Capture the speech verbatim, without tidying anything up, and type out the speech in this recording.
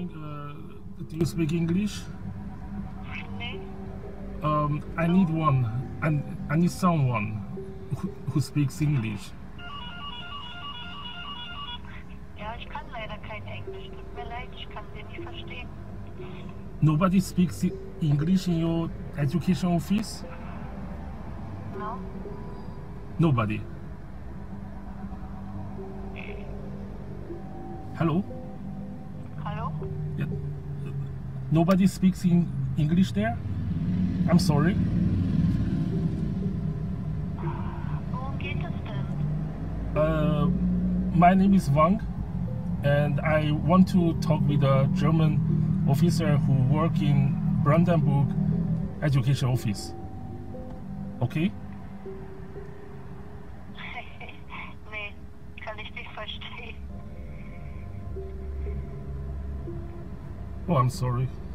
morning. Uh, do you speak English? Nee. Um, I need one. I, I need someone who, who speaks English. Ja, ich kann leider kein Englisch. Tut mir leid, ich kann Sie nicht verstehen. Nobody speaks English in your education office? No? Nobody. Hello? Hallo? Yeah. Nobody speaks in English there? I'm sorry. Worum geht es denn? Uh, my name is Wang, and I want to talk with a German officer who work in Brandenburg education office. Okay? Nee, kann ich nicht verstehen. Oh, I'm sorry.